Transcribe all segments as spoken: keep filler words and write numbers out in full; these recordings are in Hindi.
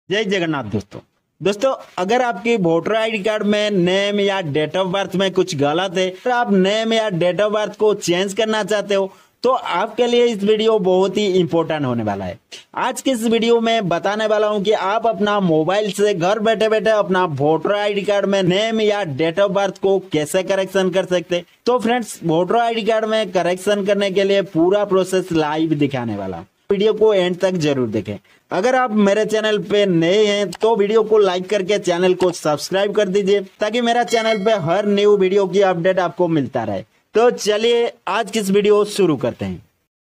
जय जगन्नाथ दोस्तों। दोस्तों अगर आपकी वोटर आईडी कार्ड में नेम या डेट ऑफ बर्थ में कुछ गलत है तो आप नेम या डेट ऑफ बर्थ को चेंज करना चाहते हो तो आपके लिए इस वीडियो बहुत ही इंपॉर्टेंट होने वाला है। आज की इस वीडियो में बताने वाला हूं कि आप अपना मोबाइल से घर बैठे बैठे अपना वोटर आईडी कार्ड में नेम या डेट ऑफ बर्थ को कैसे करेक्शन कर सकते। तो फ्रेंड्स, वोटर आईडी कार्ड में करेक्शन करने के लिए पूरा प्रोसेस लाइव दिखाने वाला, वीडियो को एंड तक जरूर देखें। अगर आप मेरे चैनल पे नए हैं तो वीडियो को लाइक करके चैनल को सब्सक्राइब कर दीजिए ताकि मेरा चैनल पे हर न्यू वीडियो की अपडेट आपको मिलता रहे। तो चलिए आज की इस वीडियो शुरू करते हैं।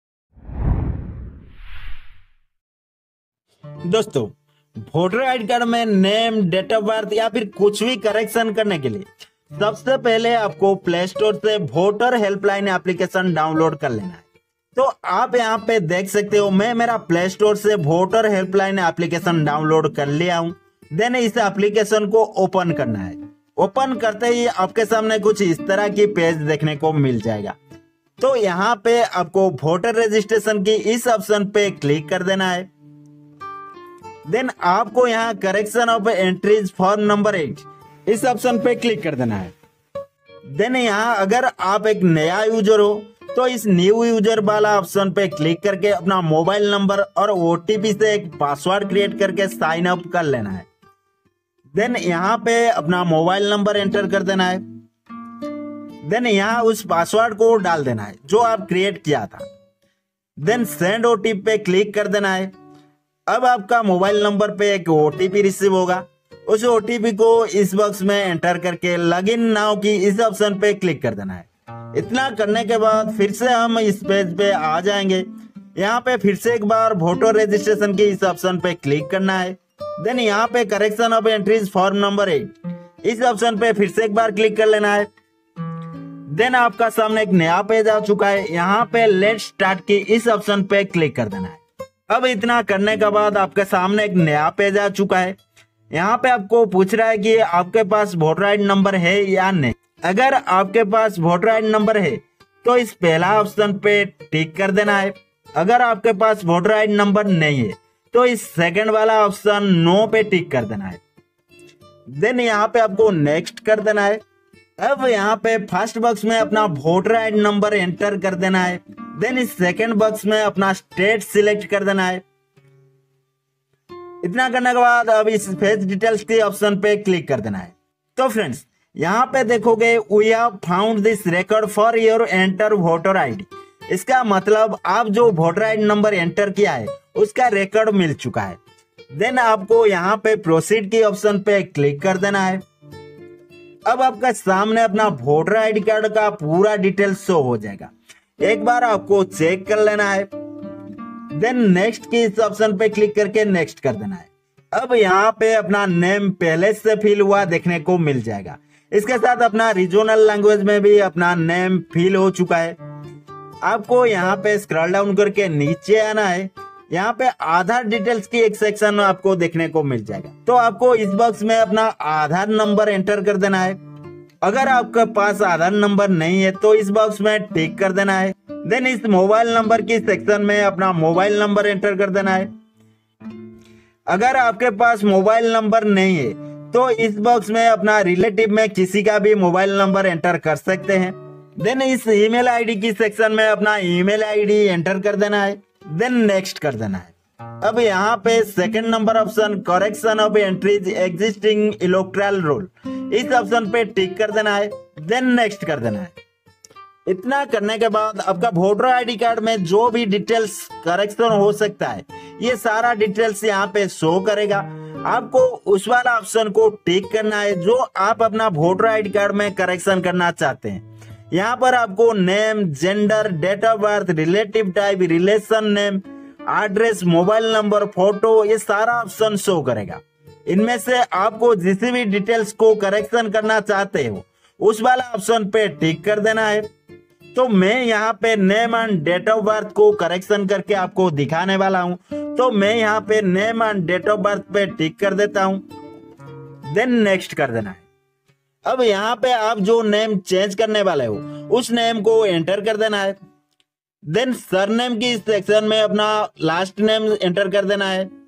दोस्तों, वोटर आईडी कार्ड में नेम, डेट ऑफ बर्थ या फिर कुछ भी करेक्शन करने के लिए सबसे पहले आपको प्ले स्टोर से वोटर हेल्पलाइन एप्लीकेशन डाउनलोड कर लेना है। तो आप यहाँ पे देख सकते हो, मैं मेरा प्ले स्टोर से वोटर हेल्पलाइन एप्लीकेशन डाउनलोड कर लिया हूँ। देन इस एप्लीकेशन को ओपन करना है। ओपन करते ही आपके सामने कुछ इस तरह की पेज देखने को मिल जाएगा। तो यहाँ पे आपको वोटर रजिस्ट्रेशन की इस ऑप्शन पे क्लिक कर देना है। देन आपको यहाँ correction of entries form number eight इस ऑप्शन पे क्लिक कर देना है। देन यहाँ अगर आप एक नया यूजर हो तो इस न्यू यूजर वाला ऑप्शन पे क्लिक करके अपना मोबाइल नंबर और ओटीपी से एक पासवर्ड क्रिएट करके साइन अप कर लेना है। देन यहाँ पे अपना मोबाइल नंबर एंटर कर देना है। देन यहाँ उस पासवर्ड को डाल देना है जो आप क्रिएट किया था। देन सेंड ओटीपी पे क्लिक कर देना है। अब आपका मोबाइल नंबर पे एक ओटीपी रिसीव होगा। उस ओटीपी को इस बॉक्स में एंटर करके लॉगिन नाउ की इस ऑप्शन पे क्लिक कर देना है। इतना करने के बाद फिर से हम इस पेज पे आ जाएंगे। यहाँ पे फिर से एक बार वोटर रजिस्ट्रेशन की इस ऑप्शन पे क्लिक करना है। देन यहाँ पे correction of entries form number eight इस ऑप्शन पे फिर से एक बार क्लिक कर लेना है। देन आपका सामने एक नया पेज आ चुका है। यहाँ पे लेट स्टार्ट की इस ऑप्शन पे क्लिक कर देना है। अब इतना करने के बाद आपके सामने एक नया पेज आ चुका है। यहाँ पे आपको पूछ रहा है कि आपके पास वोटर आईडी नंबर है या नहीं। अगर आपके पास वोटर आईडी नंबर है तो इस पहला ऑप्शन पे टिक कर देना है। अगर आपके पास वोटर आईडी नंबर नहीं है तो इस सेकंड वाला ऑप्शन नो पे टिक कर देना है। देन यहाँ पे आपको नेक्स्ट कर देना है। अब यहाँ पे फर्स्ट बॉक्स में अपना वोटर आईडी नंबर एंटर कर देना है। देन इस सेकंड बॉक्स में अपना स्टेट सिलेक्ट कर देना है। इतना करने के बाद अब इस फेस डिटेल्स के ऑप्शन पे क्लिक कर देना है। तो फ्रेंड्स, यहाँ पे देखोगे we have found this record for your enter voter ID. इसका मतलब आप जो वोटर आईडी नंबर एंटर किया है उसका रिकॉर्ड मिल चुका है। देन आपको यहाँ पे प्रोसीड की ऑप्शन पे क्लिक कर देना है। अब आपका सामने अपना वोटर आईडी कार्ड का पूरा डिटेल्स शो हो जाएगा। एक बार आपको चेक कर लेना है। देन नेक्स्ट की इस ऑप्शन पे क्लिक करके नेक्स्ट कर देना है। अब यहाँ पे अपना नेम पहले से फिल हुआ देखने को मिल जाएगा। इसके साथ अपना रीजनल लैंग्वेज में भी अपना नेम फिल हो चुका है। आपको यहाँ पे स्क्रॉल डाउन करके नीचे आना है। यहाँ पे आधार डिटेल्स की एक सेक्शन आपको देखने को मिल जाएगा। तो आपको इस बॉक्स में अपना आधार नंबर एंटर कर देना है। अगर आपके पास आधार नंबर नहीं है तो इस बॉक्स में टिक कर देना है। देन इस मोबाइल नंबर की सेक्शन में अपना मोबाइल नंबर एंटर कर देना है। अगर आपके पास मोबाइल नंबर नहीं है तो इस बॉक्स में अपना रिलेटिव में किसी का भी मोबाइल नंबर एंटर कर सकते हैं। देन इस ईमेल आईडी की सेक्शन में अपना ईमेल आईडी एंटर कर देना है। देन नेक्स्ट कर देना है। अब यहाँ पे second number option correction of entries existing electoral roll इस ऑप्शन पे टिक कर देना है। देन नेक्स्ट कर देना है। इतना करने के बाद आपका वोटर आईडी कार्ड में जो भी डिटेल्स करेक्शन हो सकता है ये सारा डिटेल्स यहाँ पे शो करेगा। आपको उस वाला ऑप्शन को टिक करना है जो आप अपना वोटर आईडी कार्ड में करेक्शन करना चाहते हैं। यहाँ पर आपको name, gender, date of birth, relative type, relation name, address, mobile number, photo ये सारा ऑप्शन शो करेगा। इनमें से आपको जिस भी डिटेल्स को करेक्शन करना चाहते हो उस वाला ऑप्शन पे टिक कर देना है। तो मैं यहाँ पे name and date of birth को करेक्शन करके आपको दिखाने वाला हूँ। तो मैं यहाँ पे name and date of birth पे टिक कर देता हूँ। देन नेक्स्ट कर देना है। अब यहाँ पे आप जो नेम चेंज करने वाले हो उस नेम को एंटर कर देना है। देन सरनेम की सेक्शन में अपना लास्ट नेम एंटर कर देना है।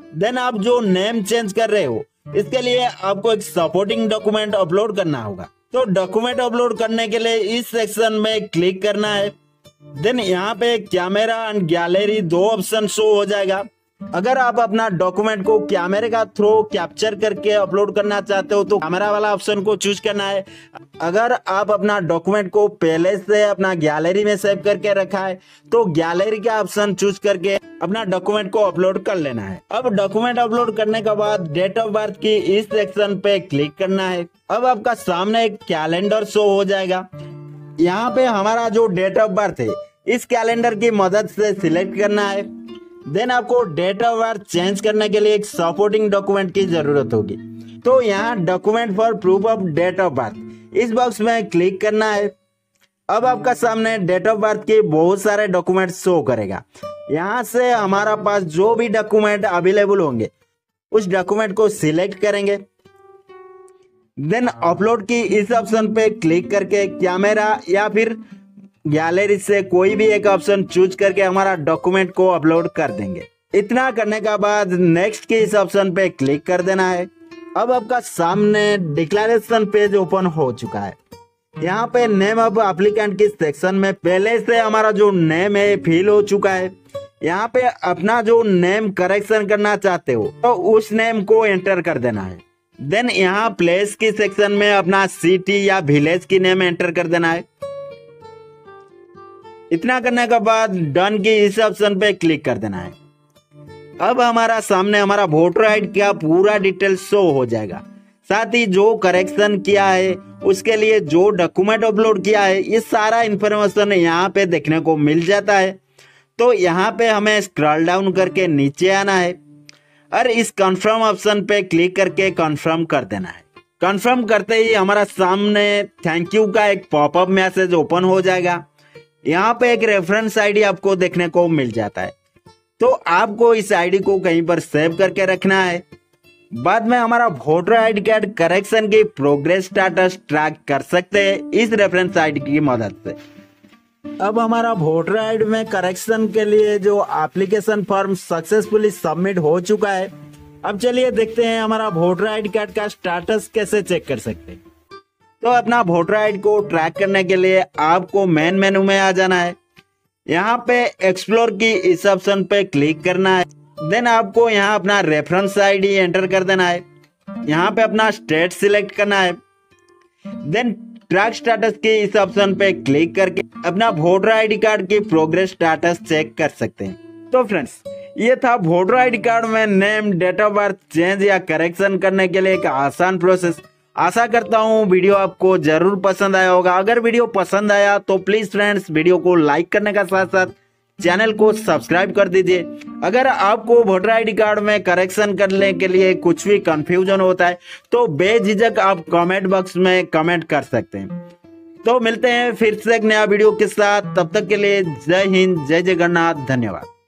देन आप जो नेम चेंज कर रहे हो इसके लिए आपको एक सपोर्टिंग डॉक्यूमेंट अपलोड करना होगा। तो डॉक्यूमेंट अपलोड करने के लिए इस सेक्शन में क्लिक करना है। देन यहाँ पे कैमरा एंड गैलरी दो ऑप्शन शो हो जाएगा। अगर आप अपना डॉक्यूमेंट को कैमरे का थ्रू कैप्चर करके अपलोड करना चाहते हो तो कैमरा वाला ऑप्शन को चूज करना है। अगर आप अपना डॉक्यूमेंट को पहले से अपना गैलरी में सेव करके रखा है तो गैलरी का ऑप्शन चूज करके अपना डॉक्यूमेंट को अपलोड कर लेना है। अब डॉक्यूमेंट अपलोड करने के बाद डेट ऑफ बर्थ की इस सेक्शन पे क्लिक करना है। अब आपका सामने एक कैलेंडर शो हो जाएगा। यहाँ पे हमारा जो डेट ऑफ बर्थ है इस कैलेंडर की मदद से सिलेक्ट करना है। देन आपको डेट ऑफ बर्थ चेंज करने के लिए एक सपोर्टिंग डॉक्यूमेंट की जरूरत होगी। तो यहाँ document for proof of date of birth इस बॉक्स में क्लिक करना है। अब आपका सामने डेट ऑफ बर्थ के बहुत सारे डॉक्यूमेंट शो करेगा। यहाँ से हमारा पास जो भी डॉक्यूमेंट अवेलेबल होंगे उस डॉक्यूमेंट को सिलेक्ट करेंगे। देन अपलोड की इस ऑप्शन पे क्लिक करके कैमरा या फिर गैलरी से कोई भी एक ऑप्शन चूज करके हमारा डॉक्यूमेंट को अपलोड कर देंगे। इतना करने के बाद नेक्स्ट के इस ऑप्शन पे क्लिक कर देना है। अब आपका सामने डिक्लेरेशन पेज ओपन हो चुका है। यहाँ पे नेम ऑफ एप्लीकेंट की सेक्शन में पहले से हमारा जो नेम है फिल हो चुका है। यहाँ पे अपना जो नेम करेक्शन करना चाहते हो तो उस नेम को एंटर कर देना है। देन यहाँ प्लेस की सेक्शन में अपना सिटी या विलेज की नेम एंटर कर देना है। इतना करने के बाद डन की इस ऑप्शन पे क्लिक कर देना है। अब हमारा सामने हमारा वोटर आईडी का पूरा डिटेल शो हो जाएगा। साथ ही जो करेक्शन किया है उसके लिए जो डॉक्यूमेंट अपलोड किया है ये सारा इंफॉर्मेशन यहाँ पे देखने को मिल जाता है। तो यहाँ पे हमें स्क्रॉल डाउन करके नीचे आना है और इस कंफर्म ऑप्शन पे क्लिक करके कंफर्म कर देना है। कंफर्म करते ही हमारा सामने थैंक यू का एक पॉपअप मैसेज ओपन हो जाएगा। यहाँ पे एक रेफरेंस आईडी आपको देखने को मिल जाता है। तो आपको इस आईडी को कहीं पर सेव करके रखना है। बाद में हमारा वोटर आईडी कार्ड करेक्शन की प्रोग्रेस स्टेटस ट्रैक कर सकते हैं इस रेफरेंस आईडी की मदद से। अब हमारा वोटर आईडी में करेक्शन के लिए जो एप्लीकेशन फॉर्म सक्सेसफुली सबमिट हो चुका है। अब चलिए देखते हैं हमारा वोटर आईडी कार्ड का स्टेटस कैसे चेक कर सकते हैं। तो अपना वोटर आईडी को ट्रैक करने के लिए आपको मेन मेनू में आ जाना है। यहाँ पे एक्सप्लोर की इस ऑप्शन पे क्लिक करना है। देन आपको यहाँ अपना रेफरेंस आईडी एंटर कर देना है। यहाँ पे अपना स्टेट सिलेक्ट करना है। देन ट्रैक स्टेटस की इस ऑप्शन पे क्लिक करके अपना वोटर आईडी कार्ड की प्रोग्रेस स्टेटस चेक कर सकते हैं। तो फ्रेंड्स ये था वोटर आईडी कार्ड में name date of birth change या करेक्शन करने के लिए एक आसान प्रोसेस। आशा करता हूँ वीडियो आपको जरूर पसंद आया होगा। अगर वीडियो पसंद आया तो प्लीज फ्रेंड्स वीडियो को लाइक करने का साथ साथ चैनल को सब्सक्राइब कर दीजिए। अगर आपको वोटर आईडी कार्ड में करेक्शन करने के लिए कुछ भी कंफ्यूजन होता है तो बेझिझक आप कमेंट बॉक्स में कमेंट कर सकते हैं। तो मिलते हैं फिर से एक नया वीडियो के साथ। तब तक के लिए जय हिंद, जय जगन्नाथ, धन्यवाद।